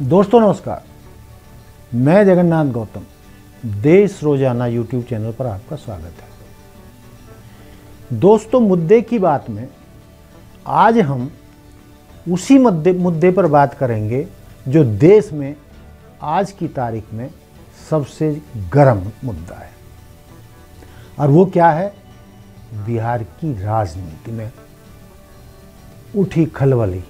दोस्तों नमस्कार, मैं जगन्नाथ गौतम देश रोजाना यूट्यूब चैनल पर आपका स्वागत है। दोस्तों, मुद्दे की बात में आज हम उसी मुद्दे पर बात करेंगे जो देश में आज की तारीख में सबसे गर्म मुद्दा है, और वो क्या है? बिहार की राजनीति में उठी खलबली,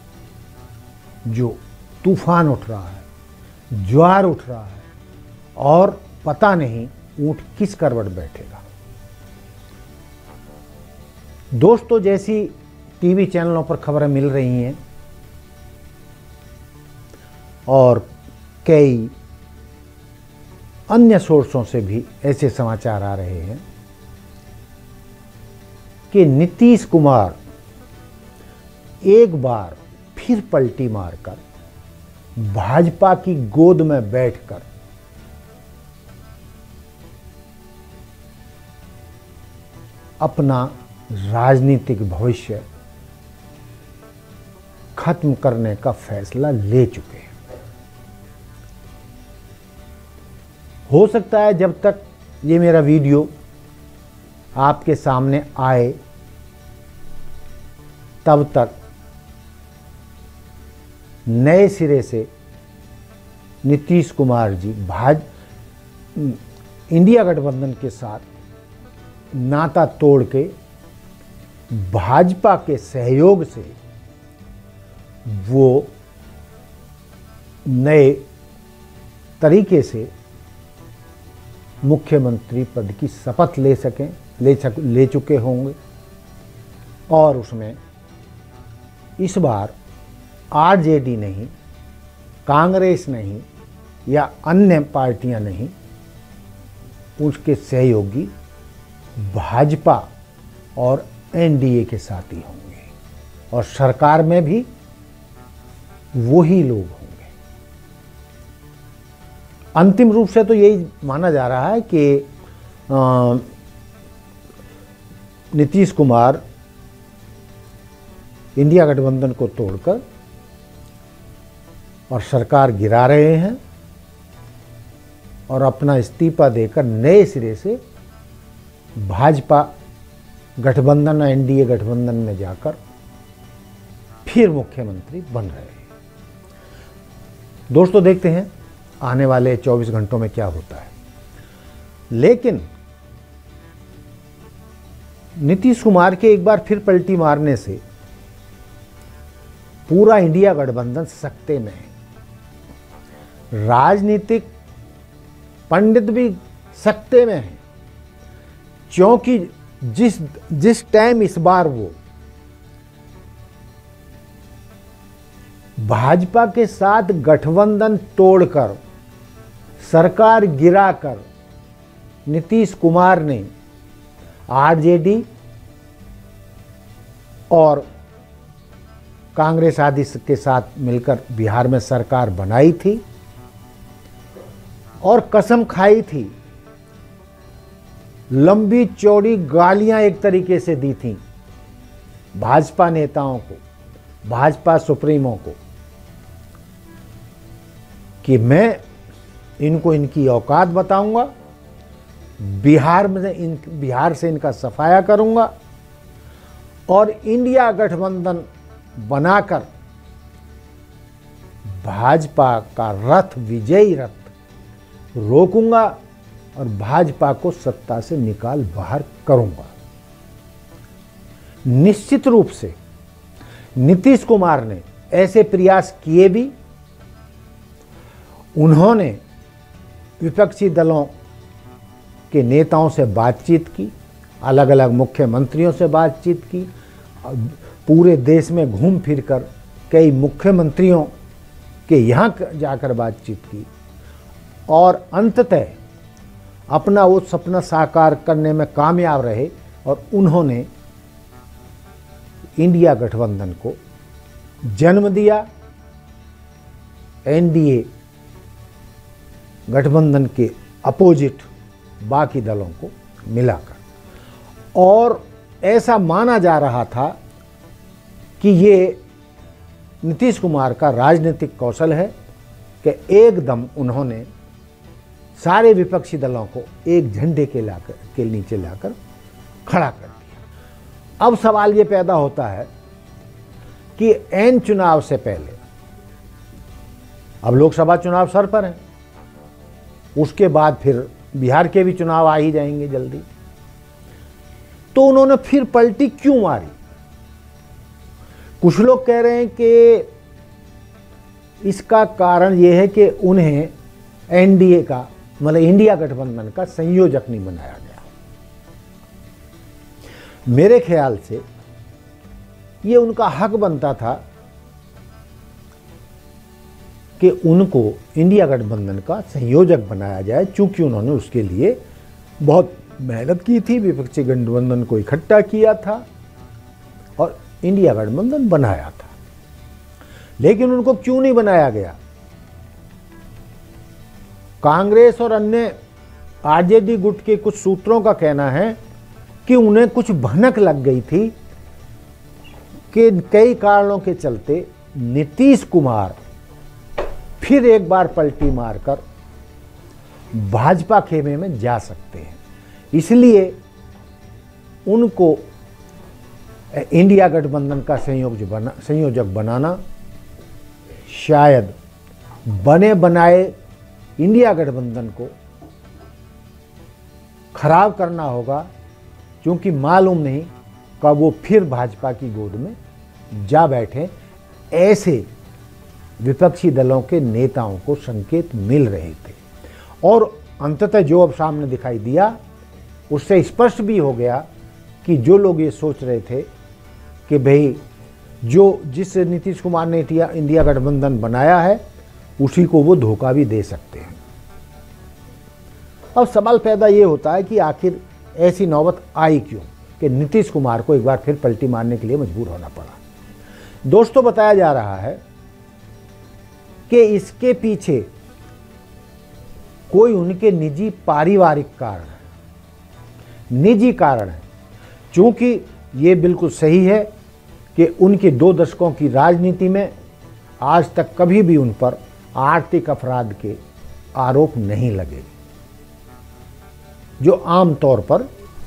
जो तूफान उठ रहा है, ज्वार उठ रहा है और पता नहीं ऊंट किस करवट बैठेगा। दोस्तों, जैसी टीवी चैनलों पर खबरें मिल रही हैं और कई अन्य सोर्सों से भी ऐसे समाचार आ रहे हैं कि नीतीश कुमार एक बार फिर पलटी मारकर भाजपा की गोद में बैठकर अपना राजनीतिक भविष्य खत्म करने का फैसला ले चुके हैं। हो सकता है जब तक ये मेरा वीडियो आपके सामने आए तब तक नए सिरे से नीतीश कुमार जी इंडिया गठबंधन के साथ नाता तोड़ के भाजपा के सहयोग से वो नए तरीके से मुख्यमंत्री पद की शपथ ले चुके होंगे, और उसमें इस बार आरजेडी नहीं, कांग्रेस नहीं या अन्य पार्टियां नहीं, उसके सहयोगी भाजपा और एनडीए के साथ ही होंगे, और सरकार में भी वही लोग होंगे। अंतिम रूप से तो यही माना जा रहा है कि नीतीश कुमार इंडिया गठबंधन को तोड़कर और सरकार गिरा रहे हैं और अपना इस्तीफा देकर नए सिरे से भाजपा गठबंधन, एनडीए गठबंधन में जाकर फिर मुख्यमंत्री बन रहे हैं। दोस्तों, देखते हैं आने वाले 24 घंटों में क्या होता है। लेकिन नीतीश कुमार के एक बार फिर पलटी मारने से पूरा इंडिया गठबंधन सकते में है। राजनीतिक पंडित भी सकते में हैं, क्योंकि जिस टाइम इस बार वो भाजपा के साथ गठबंधन तोड़कर सरकार गिराकर नीतीश कुमार ने आरजेडी और कांग्रेस आदि के साथ मिलकर बिहार में सरकार बनाई थी और कसम खाई थी, लंबी चौड़ी गालियां एक तरीके से दी थी भाजपा नेताओं को, भाजपा सुप्रीमो को, कि मैं इनको इनकी औकात बताऊंगा, बिहार से इनका सफाया करूंगा और इंडिया गठबंधन बनाकर भाजपा का रथ, विजयी रथ रोकूंगा और भाजपा को सत्ता से निकाल बाहर करूंगा। निश्चित रूप से नीतीश कुमार ने ऐसे प्रयास किए भी। उन्होंने विपक्षी दलों के नेताओं से बातचीत की, अलग अलग मुख्यमंत्रियों से बातचीत की, पूरे देश में घूम फिरकर कई मुख्यमंत्रियों के यहाँ जाकर बातचीत की और अंततः अपना वो सपना साकार करने में कामयाब रहे और उन्होंने इंडिया गठबंधन को जन्म दिया, एनडीए गठबंधन के अपोजिट बाकी दलों को मिलाकर। और ऐसा माना जा रहा था कि ये नीतीश कुमार का राजनीतिक कौशल है कि एकदम उन्होंने सारे विपक्षी दलों को एक झंडे के नीचे लाकर खड़ा कर दिया। अब सवाल ये पैदा होता है कि ऐन चुनाव से पहले, अब लोकसभा चुनाव सर पर है, उसके बाद फिर बिहार के भी चुनाव आ ही जाएंगे जल्दी, तो उन्होंने फिर पलटी क्यों मारी? कुछ लोग कह रहे हैं कि इसका कारण यह है कि उन्हें एनडीए का, मतलब इंडिया गठबंधन का संयोजक नहीं बनाया गया। मेरे ख्याल से ये उनका हक बनता था कि उनको इंडिया गठबंधन का संयोजक बनाया जाए, चूंकि उन्होंने उसके लिए बहुत मेहनत की थी, विपक्षी गठबंधन को इकट्ठा किया था और इंडिया गठबंधन बनाया था। लेकिन उनको क्यों नहीं बनाया गया? कांग्रेस और अन्य आरजेडी गुट के कुछ सूत्रों का कहना है कि उन्हें कुछ भनक लग गई थी कि कई कारणों के चलते नीतीश कुमार फिर एक बार पलटी मारकर भाजपा खेमे में जा सकते हैं, इसलिए उनको इंडिया गठबंधन का संयोजक बनाना, शायद बने बनाए इंडिया गठबंधन को खराब करना होगा, क्योंकि मालूम नहीं कब वो फिर भाजपा की गोद में जा बैठे। ऐसे विपक्षी दलों के नेताओं को संकेत मिल रहे थे और अंततः जो अब सामने दिखाई दिया उससे स्पष्ट भी हो गया कि जो लोग ये सोच रहे थे कि भाई जिस नीतीश कुमार ने इंडिया गठबंधन बनाया है उसी को वो धोखा भी दे सकते हैं। अब सवाल पैदा ये होता है कि आखिर ऐसी नौबत आई क्यों कि नीतीश कुमार को एक बार फिर पलटी मारने के लिए मजबूर होना पड़ा। दोस्तों, बताया जा रहा है कि इसके पीछे कोई उनके निजी पारिवारिक कारण है, निजी कारण है। चूंकि ये बिल्कुल सही है कि उनके 2 दशकों की राजनीति में आज तक कभी भी उन पर आर्थिक अपराध के आरोप नहीं लगे, जो आम तौर पर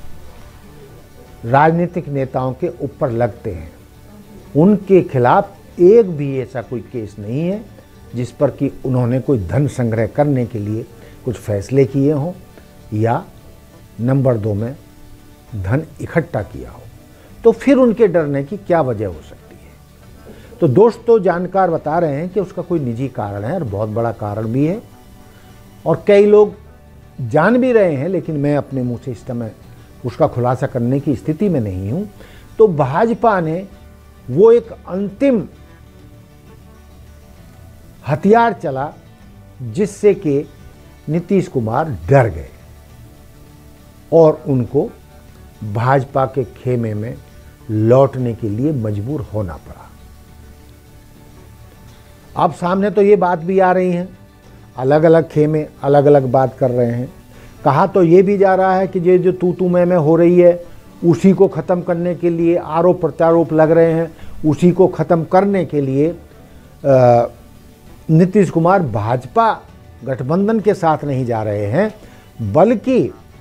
राजनीतिक नेताओं के ऊपर लगते हैं। उनके खिलाफ एक भी ऐसा कोई केस नहीं है जिस पर कि उन्होंने कोई धन संग्रह करने के लिए कुछ फैसले किए हों या नंबर 2 में धन इकट्ठा किया हो, तो फिर उनके डरने की क्या वजह हो सकती है? तो दोस्तों, जानकार बता रहे हैं कि उसका कोई निजी कारण है और बहुत बड़ा कारण भी है, और कई लोग जान भी रहे हैं, लेकिन मैं अपने मुंह से इस समय उसका खुलासा करने की स्थिति में नहीं हूं। तो भाजपा ने वो एक अंतिम हथियार चला जिससे कि नीतीश कुमार डर गए और उनको भाजपा के खेमे में लौटने के लिए मजबूर होना पड़ा। अब सामने तो ये बात भी आ रही है, अलग अलग खेमे अलग अलग बात कर रहे हैं। कहा तो ये भी जा रहा है कि ये जो तू मैं हो रही है उसी को ख़त्म करने के लिए आरोप प्रत्यारोप लग रहे हैं, उसी को ख़त्म करने के लिए नीतीश कुमार भाजपा गठबंधन के साथ नहीं जा रहे हैं, बल्कि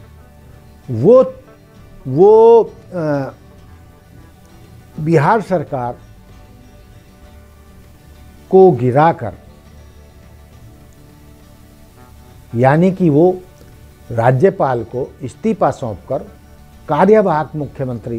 वो बिहार सरकार को गिराकर, यानी कि वो राज्यपाल को इस्तीफा सौंपकर कार्यवाहक मुख्यमंत्री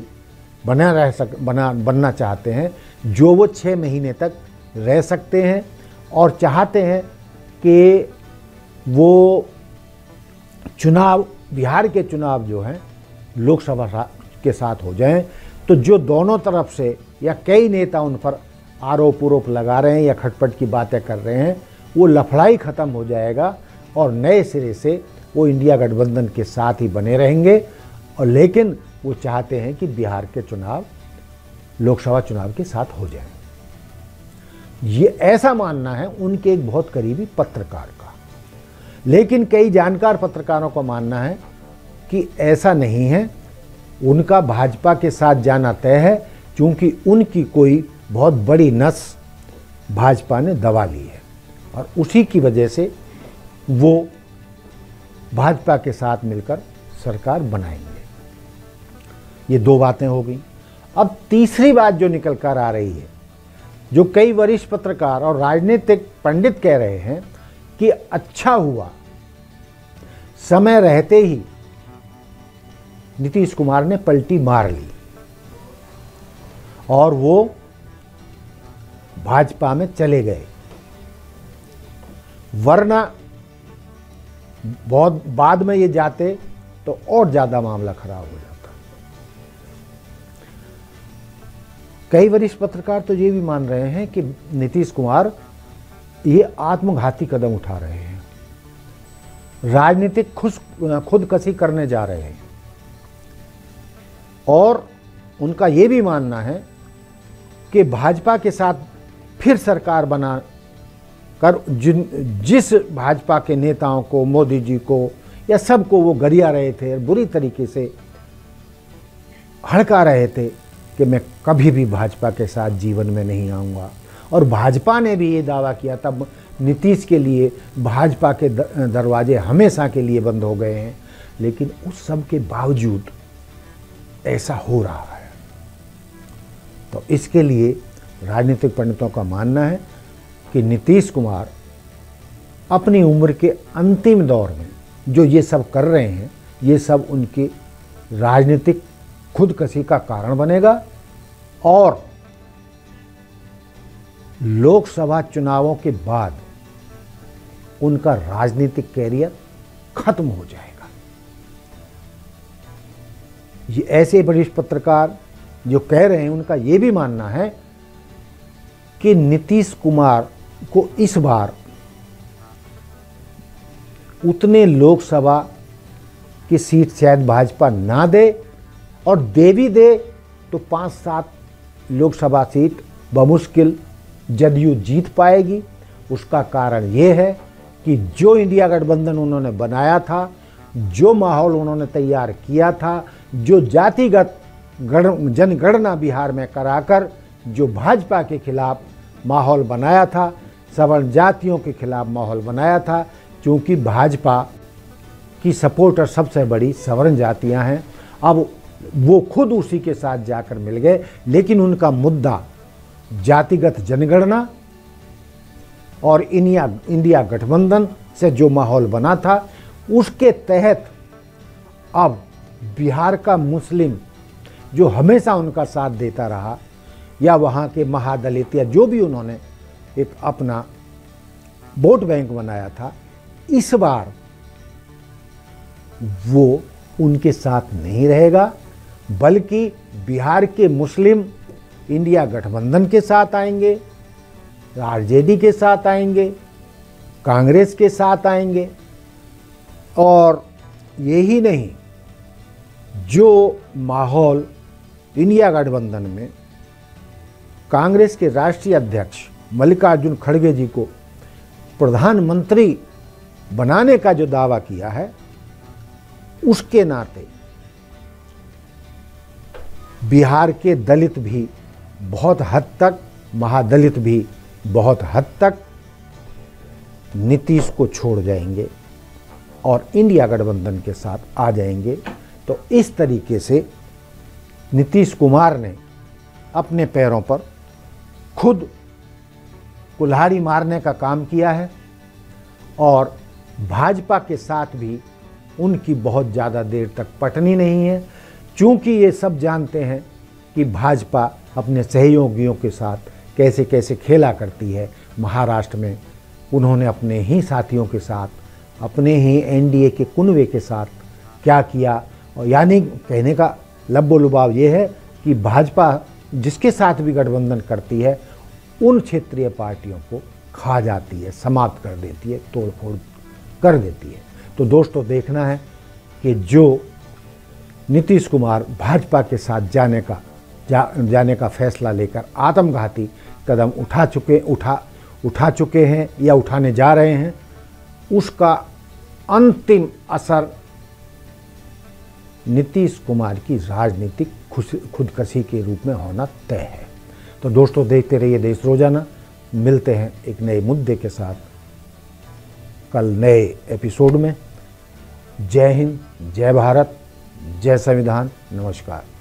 बनना चाहते हैं, जो वो 6 महीने तक रह सकते हैं और चाहते हैं कि वो चुनाव, बिहार के चुनाव जो हैं लोकसभा के साथ हो जाएं। तो जो दोनों तरफ से या कई नेता उन पर आरोप लगा रहे हैं या खटपट की बातें कर रहे हैं, वो लफड़ाई ख़त्म हो जाएगा और नए सिरे से वो इंडिया गठबंधन के साथ ही बने रहेंगे। और लेकिन वो चाहते हैं कि बिहार के चुनाव लोकसभा चुनाव के साथ हो जाए। ये ऐसा मानना है उनके एक बहुत करीबी पत्रकार का, लेकिन कई जानकार पत्रकारों का मानना है कि ऐसा नहीं है, उनका भाजपा के साथ जाना तय है, क्योंकि उनकी कोई बहुत बड़ी नस भाजपा ने दबा ली है और उसी की वजह से वो भाजपा के साथ मिलकर सरकार बनाएंगे। ये दो बातें हो गई। अब तीसरी बात जो निकल कर आ रही है, जो कई वरिष्ठ पत्रकार और राजनीतिक पंडित कह रहे हैं कि अच्छा हुआ समय रहते ही नीतीश कुमार ने पलटी मार ली और वो भाजपा में चले गए, वरना बहुत बाद में ये जाते तो और ज्यादा मामला खराब हो जाता। कई वरिष्ठ पत्रकार तो ये भी मान रहे हैं कि नीतीश कुमार ये आत्मघाती कदम उठा रहे हैं, राजनीतिक खुदकशी करने जा रहे हैं। और उनका ये भी मानना है कि भाजपा के साथ फिर सरकार बना कर जिस भाजपा के नेताओं को, मोदी जी को या सबको वो गरिया रहे थे, बुरी तरीके से हड़का रहे थे कि मैं कभी भी भाजपा के साथ जीवन में नहीं आऊँगा। और भाजपा ने भी ये दावा किया, तब नीतीश के लिए भाजपा के दरवाजे हमेशा के लिए बंद हो गए हैं। लेकिन उस सब के बावजूद ऐसा हो रहा है। तो इसके लिए राजनीतिक पंडितों का मानना है कि नीतीश कुमार अपनी उम्र के अंतिम दौर में जो ये सब कर रहे हैं, ये सब उनकी राजनीतिक खुदकशी का कारण बनेगा और लोकसभा चुनावों के बाद उनका राजनीतिक कैरियर खत्म हो जाएगा। ये ऐसे वरिष्ठ पत्रकार जो कह रहे हैं, उनका ये भी मानना है कि नीतीश कुमार को इस बार उतने लोकसभा की सीट शायद भाजपा ना दे, और दे भी दे तो 5-7 लोकसभा सीट बमुश्किल जदयू जीत पाएगी। उसका कारण ये है कि जो इंडिया गठबंधन उन्होंने बनाया था, जो माहौल उन्होंने तैयार किया था, जो जातिगत जनगणना बिहार में कराकर जो भाजपा के खिलाफ माहौल बनाया था, सवर्ण जातियों के खिलाफ माहौल बनाया था, क्योंकि भाजपा की सपोर्टर सबसे बड़ी सवर्ण जातियां हैं। अब वो खुद उसी के साथ जाकर मिल गए, लेकिन उनका मुद्दा जातिगत जनगणना और इंडिया गठबंधन से जो माहौल बना था, उसके तहत अब बिहार का मुस्लिम जो हमेशा उनका साथ देता रहा, या वहाँ के महादलित, या जो भी उन्होंने एक अपना वोट बैंक बनाया था, इस बार वो उनके साथ नहीं रहेगा, बल्कि बिहार के मुस्लिम इंडिया गठबंधन के साथ आएंगे, आरजेडी के साथ आएंगे, कांग्रेस के साथ आएंगे। और यही नहीं, जो माहौल इंडिया गठबंधन में कांग्रेस के राष्ट्रीय अध्यक्ष मल्लिकार्जुन खड़गे जी को प्रधानमंत्री बनाने का जो दावा किया है, उसके नाते बिहार के दलित भी बहुत हद तक, महादलित भी बहुत हद तक नीतीश को छोड़ जाएंगे और इंडिया गठबंधन के साथ आ जाएंगे। तो इस तरीके से नीतीश कुमार ने अपने पैरों पर खुद कुल्हाड़ी मारने का काम किया है, और भाजपा के साथ भी उनकी बहुत ज़्यादा देर तक पटनी नहीं है, क्योंकि ये सब जानते हैं कि भाजपा अपने सहयोगियों के साथ कैसे कैसे खेला करती है। महाराष्ट्र में उन्होंने अपने ही साथियों के साथ, अपने ही एनडीए के कुनवे के साथ क्या किया, और यानी कहने का लब्बो लुभाव ये है कि भाजपा जिसके साथ भी गठबंधन करती है, उन क्षेत्रीय पार्टियों को खा जाती है, समाप्त कर देती है, तोड़ फोड़ कर देती है। तो दोस्तों, देखना है कि जो नीतीश कुमार भाजपा के साथ जाने का फैसला लेकर आत्मघाती कदम उठा चुके हैं या उठाने जा रहे हैं, उसका अंतिम असर नीतीश कुमार की राजनीतिक खुदकशी के रूप में होना तय है। तो दोस्तों, देखते रहिए देश रोजाना। मिलते हैं एक नए मुद्दे के साथ। कल नए एपिसोड में। जय हिंद, जय भारत, जय संविधान, नमस्कार।